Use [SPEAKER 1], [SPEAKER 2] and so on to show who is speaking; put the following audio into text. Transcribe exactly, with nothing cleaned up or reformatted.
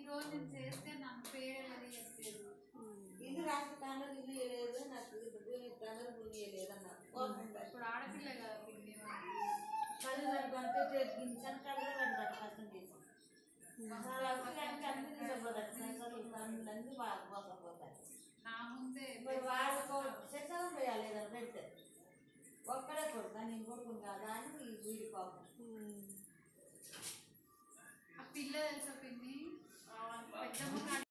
[SPEAKER 1] రోజు నేను చేస్తే నాకు పేరు చెప్పలేదు.
[SPEAKER 2] ఇది రాష్ట్రంలో ఇది లేదు, నాకు ఇద్దరు గురియలేదు అన్న.
[SPEAKER 1] ఇప్పుడు ఆడపిల్ల కదా పిండి
[SPEAKER 2] కళ్ళు పడుకుంటే చేతికించాను, కళ్ళు పడతారు కష్టం చేసి అన్ని తీసుకుపోతారు, అన్ని బాగా పోకపోతారు.
[SPEAKER 1] నా ముందే
[SPEAKER 2] మరి వాడుకో శశనం పోయాలి ఏదైనా పెడితే ఒక్కడే కొడుకు నేను కొడుకుని కాదా అని వీడిపోతాం.
[SPEAKER 1] ఆ పిల్ల తెలుసా పిన్ని పెద్దమ్మ